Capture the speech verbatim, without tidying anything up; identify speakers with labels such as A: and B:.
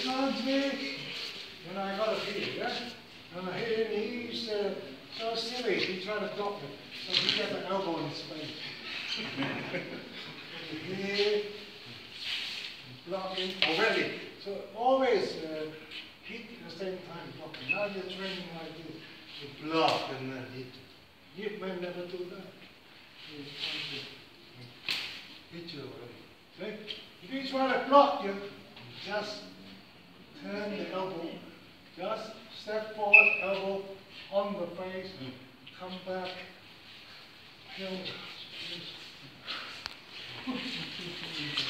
A: charge me, and I got a hit, yeah? And I hit him, and he's uh, so silly, he tried to block me, so he got the elbow in his face. Here, blocking already. So always uh, hit at the same time blocking. Now you're training like this. You block and then hit. Yip man never do that. He's trying to hit you already. See? If you try to block you, just turn the elbow. Just step forward, elbow on the face, come back, kill.